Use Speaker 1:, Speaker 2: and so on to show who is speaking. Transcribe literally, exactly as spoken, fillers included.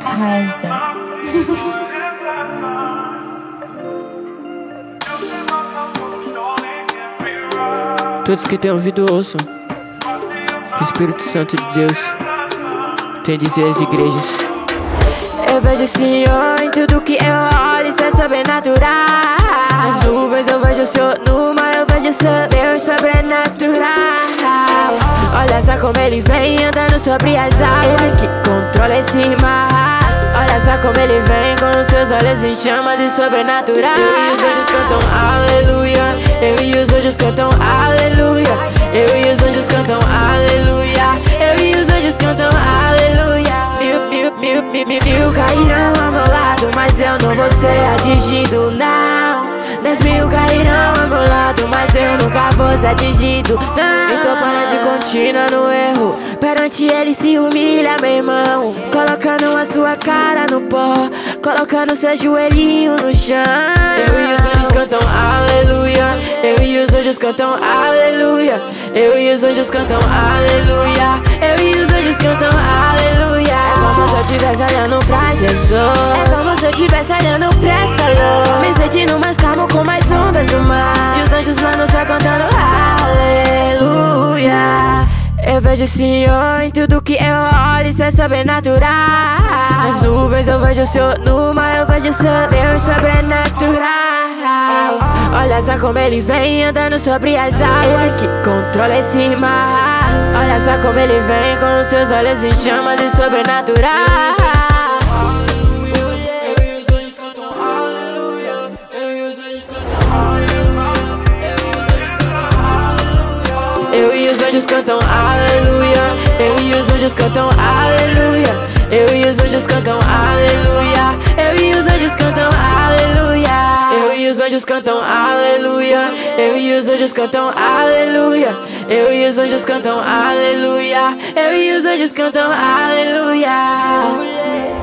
Speaker 1: Rasa.
Speaker 2: Todos que têm ouvido ouçam que o Espírito Santo de Deus tem a dizer às igrejas.
Speaker 3: Eu vejo o Senhor em tudo que eu olho, isso é sobrenatural. Nas nuvens eu vejo o Senhor, no mar eu vejo o seu Deus sobrenatural. Olha só como ele vem andando sobre as águas, ele que controla esse mar. Olha só como ele vem com os seus olhos em chamas e sobrenatural. Eu e os anjos cantam aleluia, eu e os anjos cantam aleluia, eu e os anjos cantam aleluia, eu e os anjos cantam aleluia. Mil, mil, mil, mil, mil, mil cairão ao meu lado, mas eu não vou ser atingido, não. Dez mil cairão ao meu lado, mas eu nunca vou ser atingido, não. Então para de continuar no erro, perante ele se humilha, meu irmão. Colocando a sua cara no pó, colocando seu joelhinho no chão. Eu e os anjos cantam aleluia, eu e os anjos cantam aleluia, eu e os anjos cantam aleluia, eu e os anjos cantam aleluia. É como se eu estivesse olhando pra Jesus, é como se eu estivesse olhando pra essa luz, me sentindo mais calmo com mais ondas do mar, e os anjos lá no céu cantando aleluia. Eu vejo o Senhor em tudo que eu olho, isso é sobrenatural. Nas nuvens eu vejo o Senhor, no mar eu vejo o seu Deus sobrenatural. Olha só como ele vem andando sobre as águas, ele que controla esse mar. Olha só como ele vem com os seus olhos em chamas e sobrenatural. Eu e os anjos cantam aleluia, eu e os anjos cantam aleluia, eu e os anjos cantam aleluia, eu e os anjos cantam aleluia, eu e os anjos cantam aleluia, eu e os anjos cantam aleluia, eu e os anjos cantam aleluia, eu e os anjos cantam aleluia.